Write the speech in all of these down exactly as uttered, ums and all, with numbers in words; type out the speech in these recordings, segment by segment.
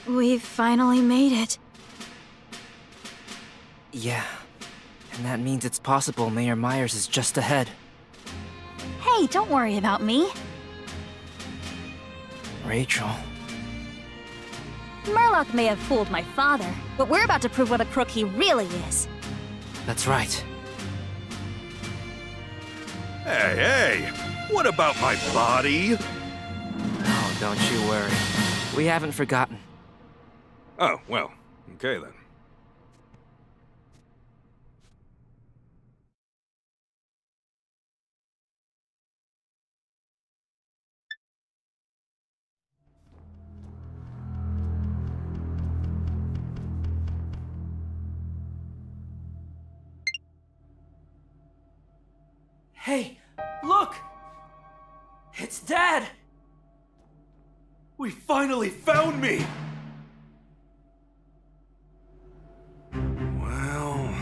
We've finally made it. Yeah. And that means it's possible Mayor Myers is just ahead. Hey, don't worry about me. Rachel... Murloc may have fooled my father, but we're about to prove what a crook he really is. That's right. Hey, hey! What about my body? Oh, don't you worry. We haven't forgotten. Oh, well, okay then. Hey, look! It's Dad! We finally found me! Well...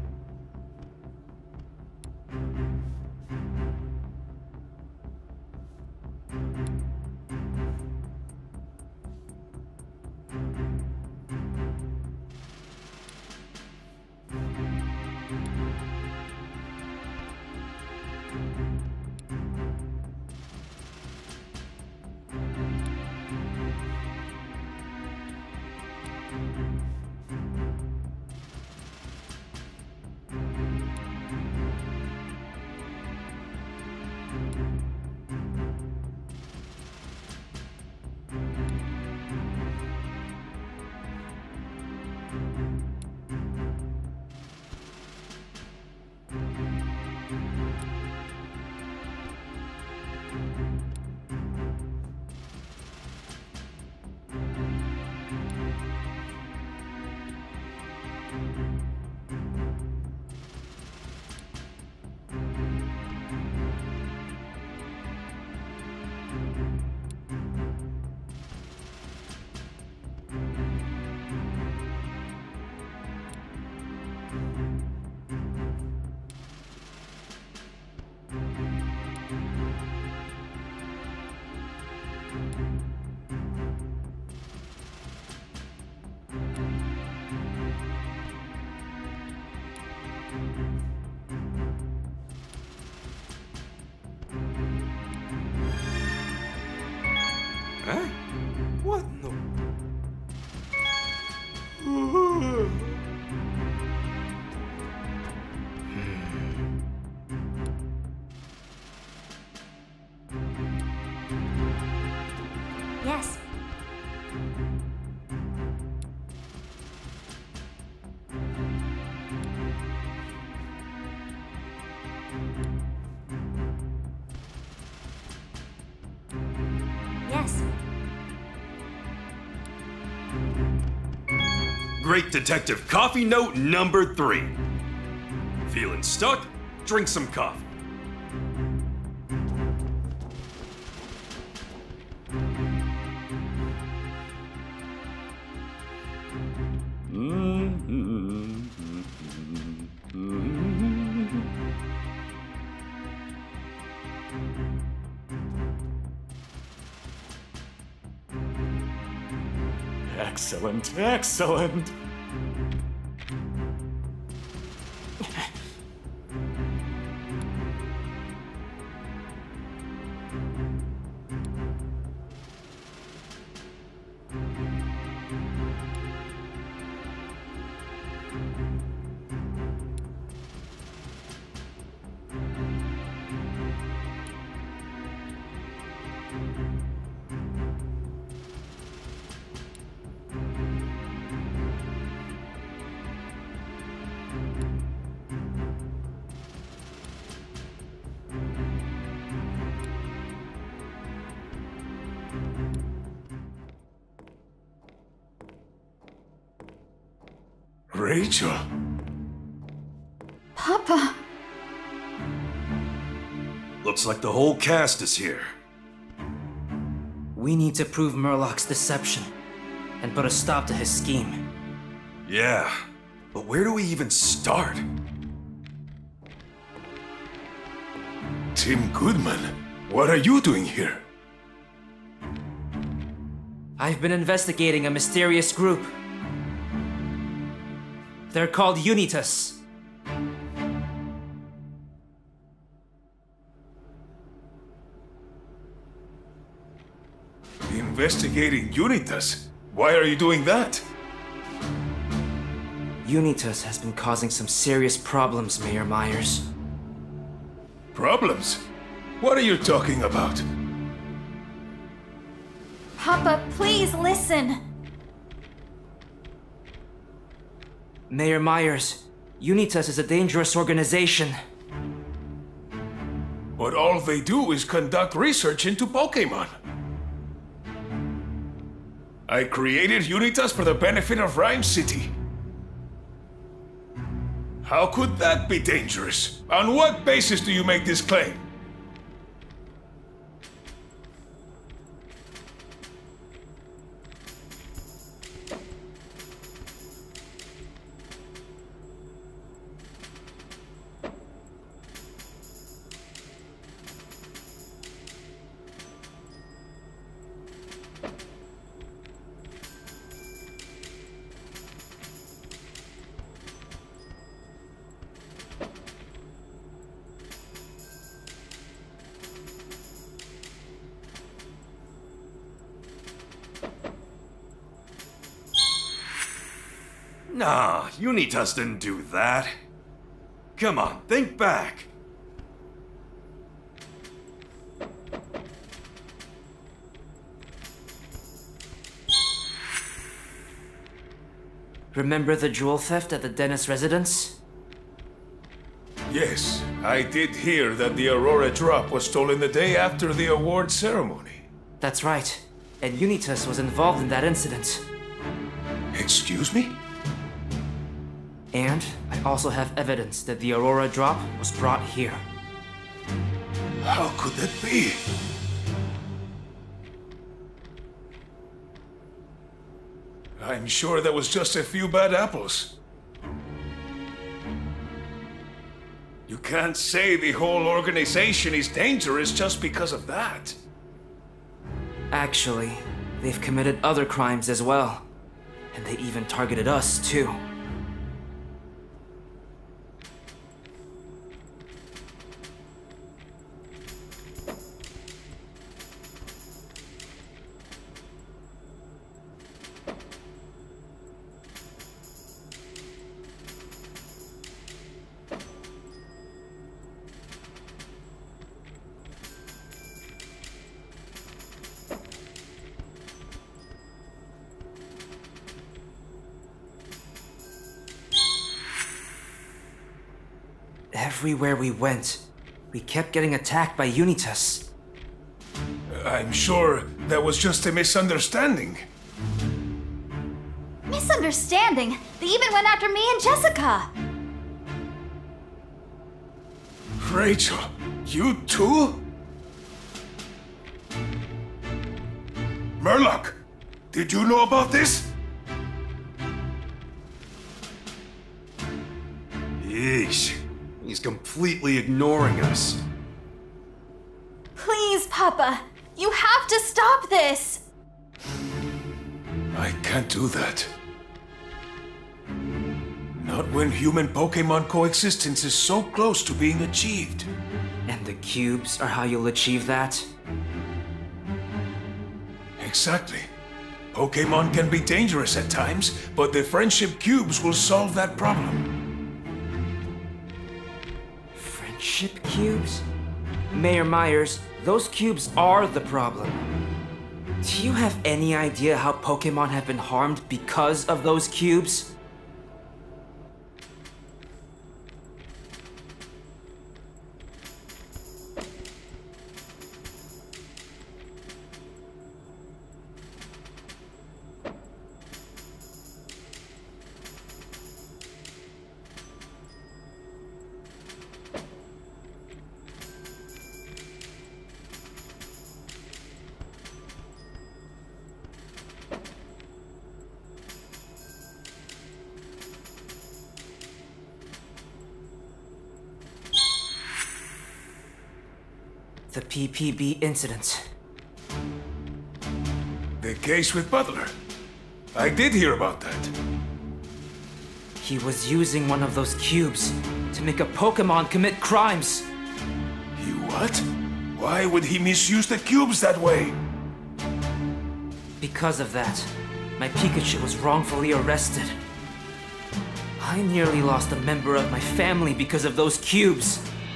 Huh? What in the... Yes. Yes. Great Detective Coffee Note number three. Feeling stuck? Drink some coffee. Excellent, excellent. Rachel? Papa! Looks like the whole cast is here. We need to prove Murloc's deception and put a stop to his scheme. Yeah, but where do we even start? Tim Goodman, what are you doing here? I I've been investigating a mysterious group. They're called Unitas. Investigating Unitas? Why are you doing that? Unitas has been causing some serious problems, Mayor Myers. Problems? What are you talking about? Papa, please listen. Mayor Myers, Unitas is a dangerous organization. But all they do is conduct research into Pokémon. I created Unitas for the benefit of Rhyme City. How could that be dangerous? On what basis do you make this claim? Nah, Unitas didn't do that. Come on, think back. Remember the jewel theft at the Dennis residence? Yes, I did hear that the Aurora drop was stolen the day after the award ceremony. That's right. And Unitas was involved in that incident. Excuse me? And I also have evidence that the Aurora drop was brought here. How could that be? I'm sure that was just a few bad apples. You can't say the whole organization is dangerous just because of that. Actually, they've committed other crimes as well. And they even targeted us, too. Everywhere we went, we kept getting attacked by Unitas. I'm sure that was just a misunderstanding. Misunderstanding? They even went after me and Jessica. Rachel, you too? Murloc, did you know about this? Yeesh. He's completely ignoring us. Please, Papa. You have to stop this. I can't do that. Not when human-Pokémon coexistence is so close to being achieved. And the cubes are how you'll achieve that? Exactly. Pokémon can be dangerous at times, but the friendship cubes will solve that problem. Friendship cubes? Mayor Myers, those cubes are the problem. Do you have any idea how Pokémon have been harmed because of those cubes? The P P B incident. The The case with Butler. I did hear about that. He was using one of those cubes to make a Pokemon commit crimes. He what? Why would he misuse the cubes that way? Because of that, my Pikachu was wrongfully arrested. I nearly lost a member of my family because of those cubes.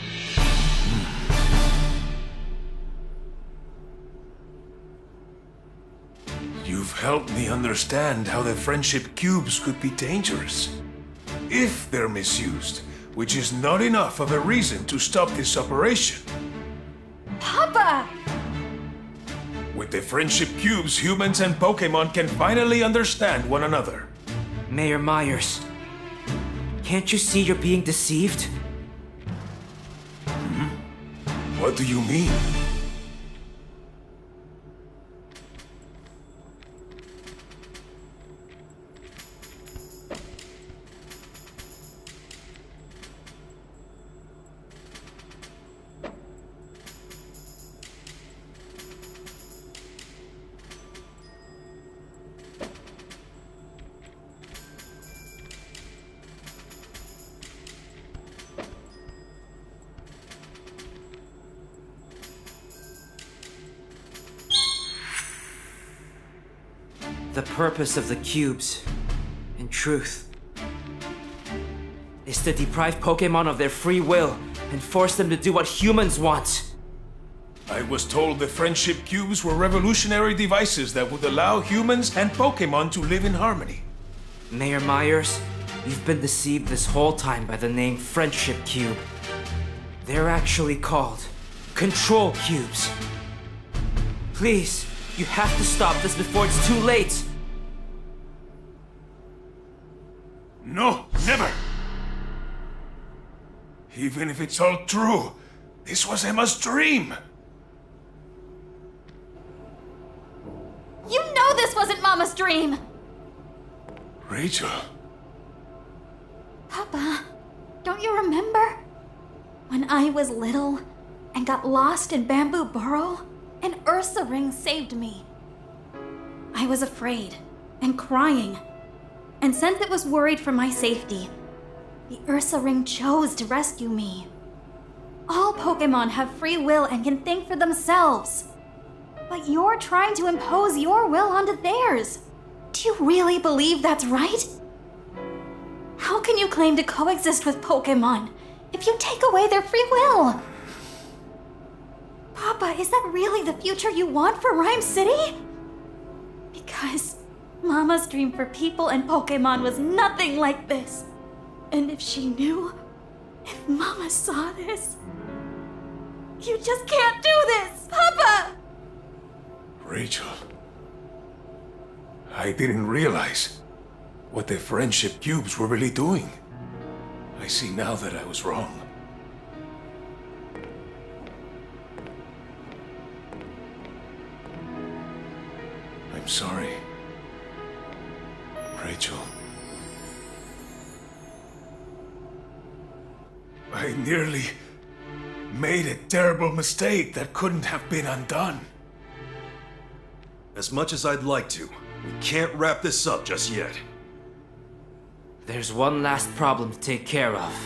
You've helped me understand how the friendship cubes could be dangerous. If they're misused, which is not enough of a reason to stop this operation. Papa! With the friendship cubes, humans and Pokemon can finally understand one another. Mayor Myers, can't you see you're being deceived? Hmm? What do you mean? The purpose of the cubes, in truth, is to deprive Pokemon of their free will and force them to do what humans want. I was told the friendship cubes were revolutionary devices that would allow humans and Pokemon to live in harmony. Mayor Myers, you've been deceived this whole time by the name Friendship Cube. They're actually called Control Cubes. Please, you have to stop this before it's too late! No, never! Even if it's all true, this was Emma's dream! You know this wasn't Mama's dream! Rachel... Papa, don't you remember? When I was little and got lost in Bamboo Burrow? An Ursa ring saved me. I was afraid and crying, and since it was worried for my safety, the Ursa ring chose to rescue me. All Pokemon have free will and can think for themselves, but you're trying to impose your will onto theirs. Do you really believe that's right? How can you claim to coexist with Pokemon if you take away their free will? Papa, is that really the future you want for Rhyme City? Because Mama's dream for people and Pokemon was nothing like this. And if she knew, if Mama saw this, you just can't do this, Papa! Rachel... I didn't realize what the friendship cubes were really doing. I see now that I was wrong. I'm sorry, Rachel. I nearly made a terrible mistake that couldn't have been undone. As much as I'd like to, we can't wrap this up just yet. There's one last problem to take care of.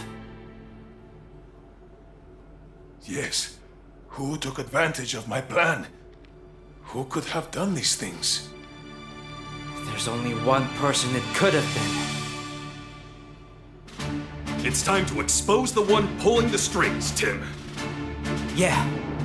Yes. Who took advantage of my plan? Who could have done these things? There's only one person it could have been. It's time to expose the one pulling the strings, Tim. Yeah.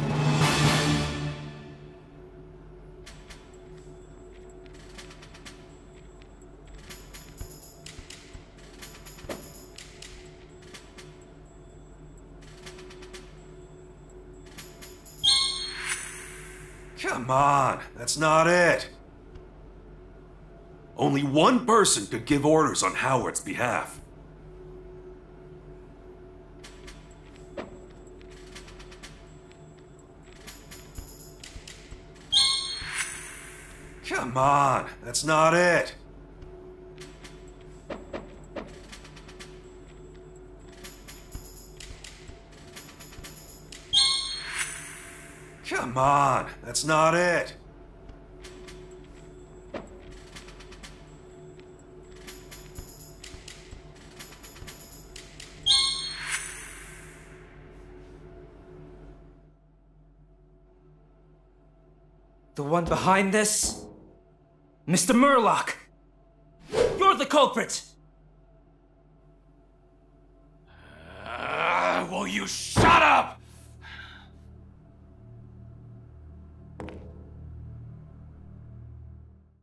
Come on, that's not it. Only one person could give orders on Howard's behalf. Come on, that's not it. Come on, that's not it. The one behind this? Mister Murloc! You're the culprit! Uh, will you shut up?